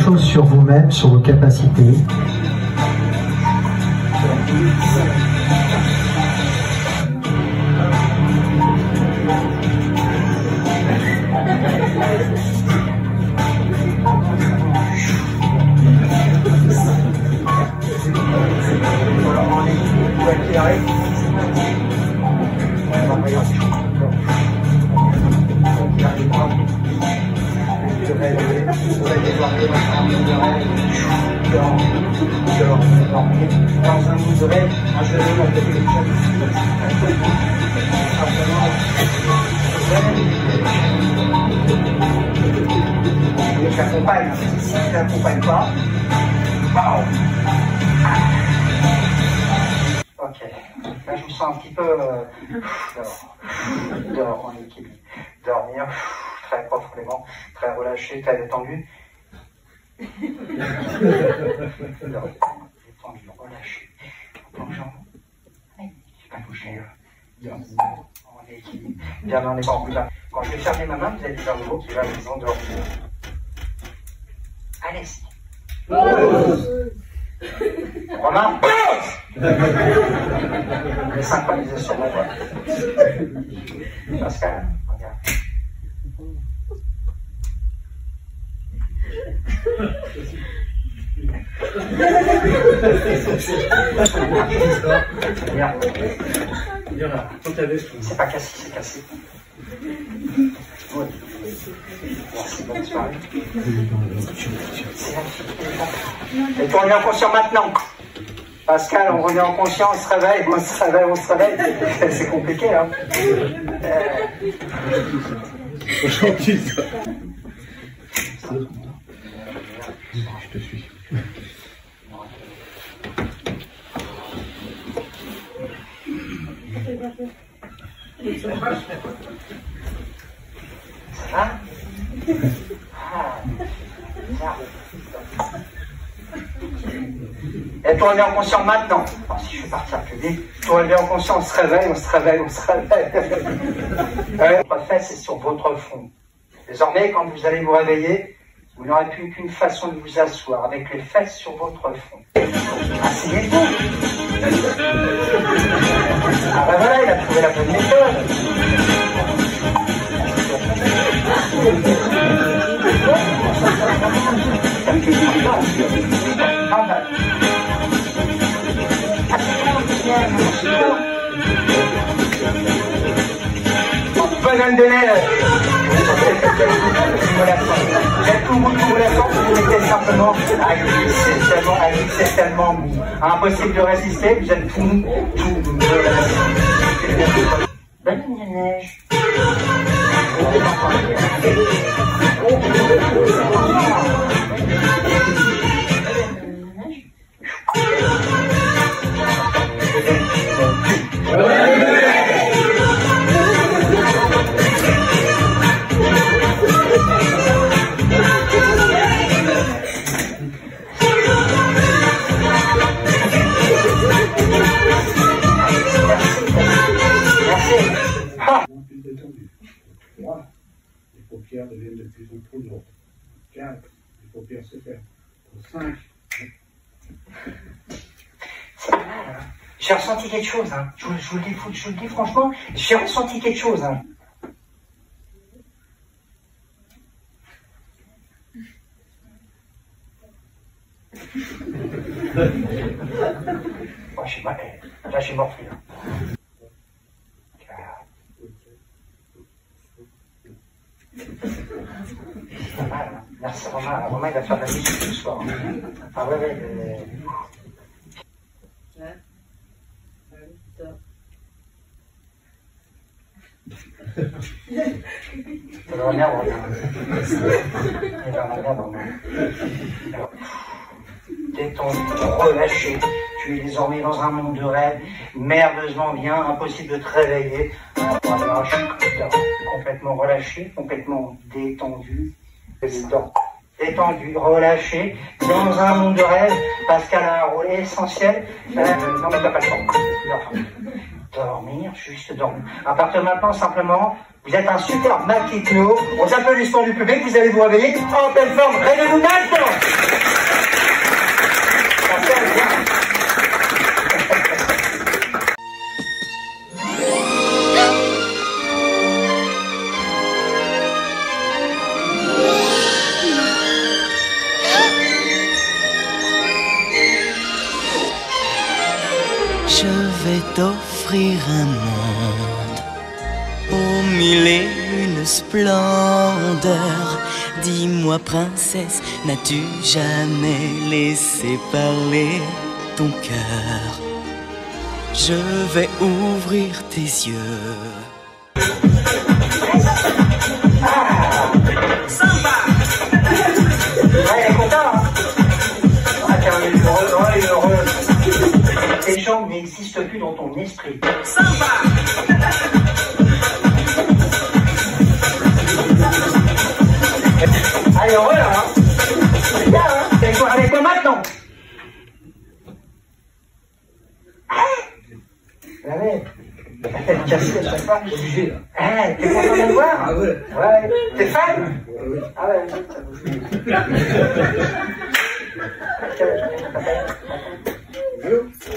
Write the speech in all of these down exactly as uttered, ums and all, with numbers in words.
choses sur vous-même, sur vos capacités. Dans un monde de rêve, un jeu de rêve de télévision. Je l'accompagne, si je ne l'accompagne pas, wow. Ok, là je me sens un petit peu euh, dehors, dehors en équilibre, dormir très profondément, très relâché, très détendu. Dehors. Détendu, relâché. Attention. Je ne vais pas bouger. Bien. On est équilibré. Bien dans les bambous là. Quand je vais fermer ma main, vous allez faire le mot qui va vous endormir. Allez-y. Romain, pause. Les synchronisations, on voit. Pascal, regarde. C'est pas cassé, c'est cassé. Oui. Merci, bonne soirée. C'est la fille. Et puis on revient en conscience maintenant. Pascal, on revient en conscience, on se réveille, on se réveille, on se réveille. C'est compliqué, hein. Euh... Gentil, ça. Je te suis. Ça va? Ah, et toi, on est en conscience maintenant. Alors, si je vais partir plus vite, toi, on est en conscience, on se réveille, on se réveille, on se réveille. Votre fesse est sur votre front. Désormais, quand vous allez vous réveiller, vous n'aurez plus qu'une façon de vous asseoir, avec les fesses sur votre front. Asseyez-vous. Ah ben voilà, il a trouvé la bonne méthode. Ah ben. Bonhomme de neige. Tout le monde vous la force, vous mettez simplement à glisser tellement, à glisser tellement mou. Impossible de résister, vous êtes tout, tout de bonhomme de neige. Les paupières deviennent de plus en plus lourdes. quatre, les paupières se ferment. cinq. C'est pas mal, hein. J'ai ressenti quelque chose, hein. Je, je, vous le dis, je vous le dis franchement, j'ai ressenti quelque chose, hein. Moi, je suis mal, là, je suis morflé, hein. Pas mal, hein. Merci Romain. Romain, il va faire de la musique ce soir. Ah ouais, ouais. Euh... Ça va bien, Romain. Il va bien, Romain. Détendu, relâché. Tu es désormais dans un monde de rêve, merveilleusement bien, impossible de te réveiller. Voilà, je suis complètement relâché, complètement détendu. Détendu, relâché, dans un monde de rêve. Pascal a un rôle essentiel. Euh, non, mais t'as pas le temps. Dormir, juste dormir. À partir de maintenant, simplement, vous êtes un super maquitno. On s'appelle l'histoire du public, vous allez vous réveiller en pleine forme. Réveillez-vous maintenant! vais t'offrir un monde aux mille et une splendeurs. Dis-moi, princesse, n'as-tu jamais laissé parler ton cœur? Je vais ouvrir tes yeux. Sympa. Ouais, elle est contente, hein. Ah, tiens, elle est heureuse, elle est heureuse. Tes jambes n'existent plus dans ton esprit. Sympa. Allez, heureux, là, hein. C'est bien, hein. Avec quoi, avec quoi maintenant? Ah ouais. La tête cassée à chaque fois. Obligé, là. Ah, t'es content de me voir? Ah ouais. Ouais. T'es fan? Ah ouais. Ah ouais. Allô?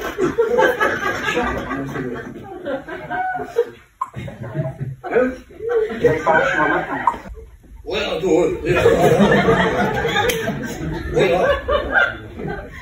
Allô? Il va pas lâcher moi maintenant. Ouais, attends, ouais. Ouais.